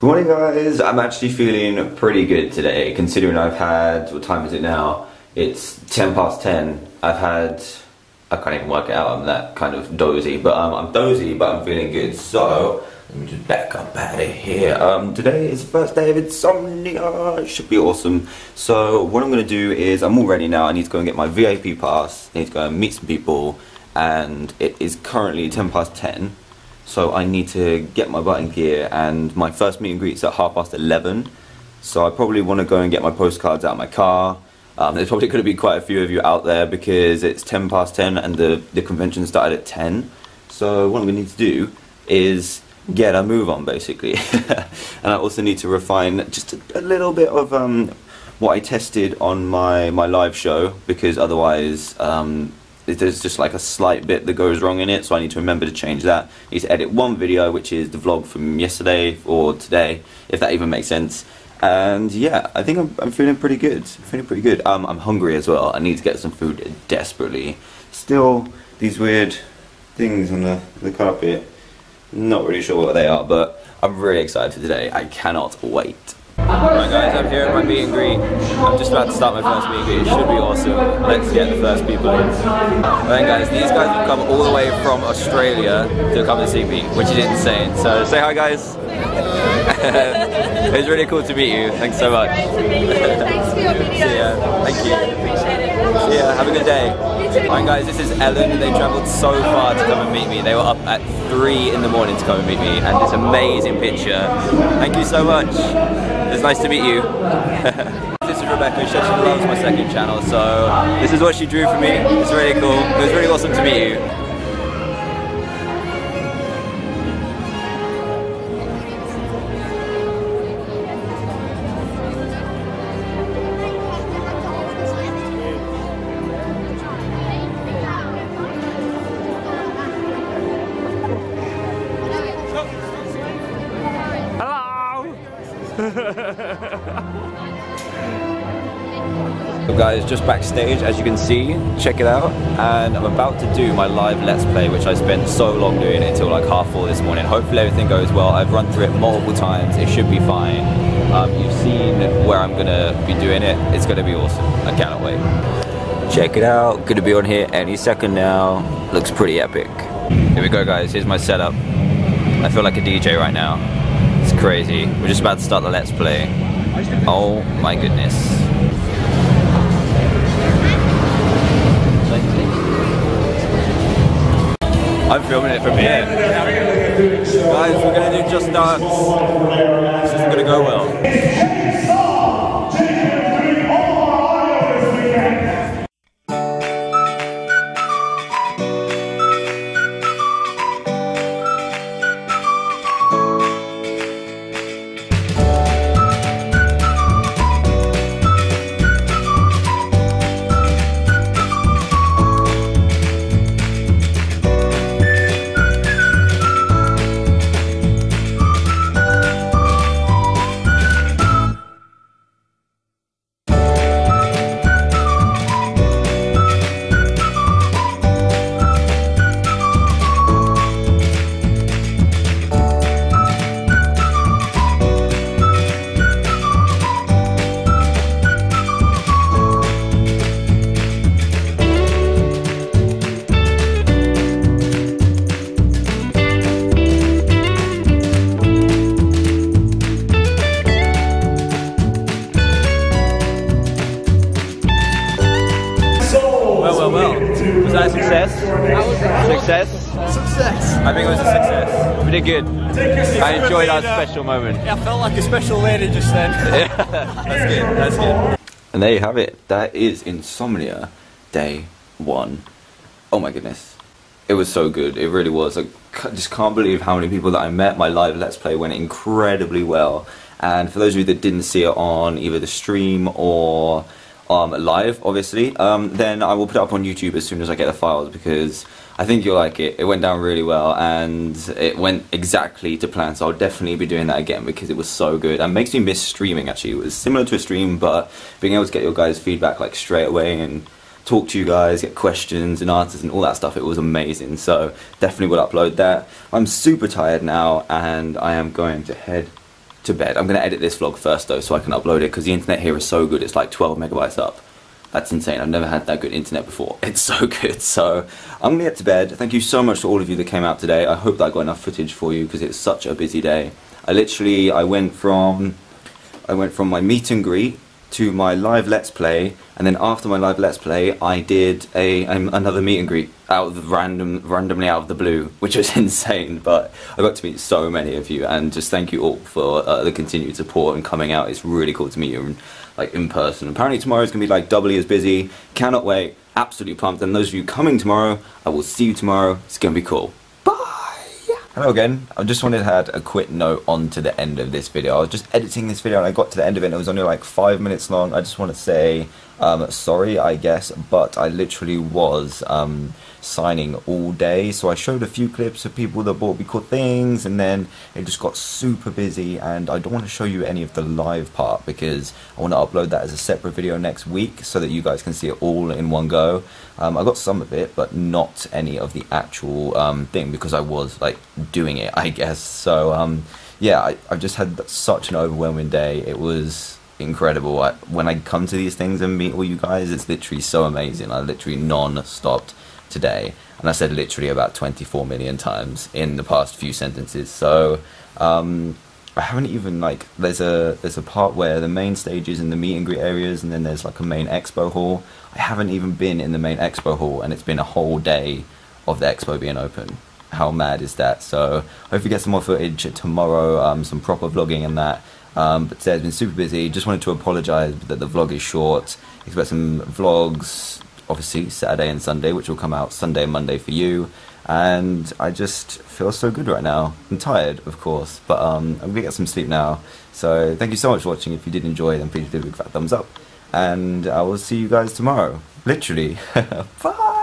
Good morning guys, I'm actually feeling pretty good today considering I've had, what time is it now? It's 10 past 10. I can't even work it out, I'm that kind of dozy, but I'm dozy but I'm feeling good. So, let me just back up out of here. Today is the first day of insomnia, it should be awesome. So what I'm going to do is, I'm all ready now, I need to go and get my VIP pass, I need to go and meet some people, and it is currently 10 past 10. So I need to get my butt in gear, and my first meet and greet is at 11:30. So I probably want to go and get my postcards out of my car. There's probably going to be quite a few of you out there because it's 10 past 10 and the convention started at 10. So what I'm going to need to do is get a move on basically. And I also need to refine just a little bit of what I tested on my live show, because otherwise there's just like a slight bit that goes wrong in it, so I need to remember to change that. I need to edit one video, which is the vlog from yesterday or today, if that even makes sense. And yeah, I think I'm feeling pretty good. I'm hungry as well. I need to get some food desperately. Still, these weird things on the carpet, not really sure what they are, but I'm really excited for today. I cannot wait. Right guys, I'm here at my meet and greet. I'm just about to start my first meet and greet. It should be awesome. Let's get the first people in. Alright guys, these guys have come all the way from Australia to come and see me, which is insane. So say hi guys. It was really cool to meet you. Thanks so much. Thanks for your videos. See ya. Thank you. Appreciate it. See ya. Have a good day. Alright guys, this is Ellen. They travelled so far to come and meet me. They were up at 3 in the morning to come and meet me, and this amazing picture. Thank you so much. It's nice to meet you. This is Rebecca. She actually loves my second channel, so this is what she drew for me. It's really cool. It was really awesome to meet you. So guys, just backstage, as you can see, check it out, and I'm about to do my live Let's Play, which I spent so long doing it until like 4:30 this morning. Hopefully everything goes well. I've run through it multiple times, it should be fine. You've seen where I'm gonna be doing it. It's gonna be awesome. I cannot wait. Check it out, gonna be on here any second now. Looks pretty epic. Here we go guys, here's my setup. I feel like a DJ right now. It's crazy. We're just about to start the Let's Play. Oh my goodness. I'm filming it from here. Guys, we're gonna do Just Dance. This isn't gonna go well. Was that a success? Success? I think it was a success. We did good. I enjoyed our special moment. Yeah, I felt like a special lady just then. That's good. And there you have it. That is Insomnia Day 1. Oh my goodness. It was so good. It really was. I just can't believe how many people that I met. My live Let's Play went incredibly well. And for those of you that didn't see it on either the stream or live, obviously, then I will put it up on YouTube as soon as I get the files, because I think you'll like it. It went down really well, and it went exactly to plan, so I'll definitely be doing that again because it was so good, and makes me miss streaming. Actually, it was similar to a stream, but being able to get your guys' feedback like straight away and talk to you guys, get questions and answers and all that stuff, it was amazing. So definitely will upload that. I'm super tired now, and I am going to head to bed. I'm going to edit this vlog first though, so I can upload it, because the internet here is so good. It's like 12 megabytes up. That's insane. I've never had that good internet before. It's so good. So I'm going to get to bed. Thank you so much to all of you that came out today. I hope that I got enough footage for you, because it's such a busy day. I went from my meet and greet to my live Let's Play, and then after my live Let's Play I did another meet and greet randomly out of the blue, which was insane. But I got to meet so many of you, and just thank you all for the continued support and coming out. It's really cool to meet you in person. Apparently tomorrow's gonna be like doubly as busy. Cannot wait. Absolutely pumped. And those of you coming tomorrow, I will see you tomorrow. It's gonna be cool. Hello again. I just wanted to add a quick note on to the end of this video. I was just editing this video and I got to the end of it and it was only like 5 minutes long. I just want to say sorry, I guess, but I literally was signing all day. So I showed a few clips of people that bought me cool things, and then it just got super busy, and I don't want to show you any of the live part because I want to upload that as a separate video next week so that you guys can see it all in one go. I got some of it, but not any of the actual thing, because I was like doing it, I guess. So yeah, I've just had such an overwhelming day. It was incredible. When I come to these things and meet all you guys, it's literally so amazing. I literally non-stopped today, and I said literally about 24 million times in the past few sentences. So I haven't even, like, there's a part where the main stage is in the meet and greet areas, and then there's like a main expo hall. I haven't even been in the main expo hall, and it's been a whole day of the expo being open. How mad is that? So hopefully get some more footage tomorrow, some proper vlogging and that. But today's been super busy. Just wanted to apologise that the vlog is short. Expect some vlogs, obviously Saturday and Sunday, which will come out Sunday and Monday for you. And I just feel so good right now. I'm tired, of course, but I'm gonna get some sleep now. So thank you so much for watching. If you did enjoy, then please do a big fat thumbs up, and I will see you guys tomorrow. Literally. Bye.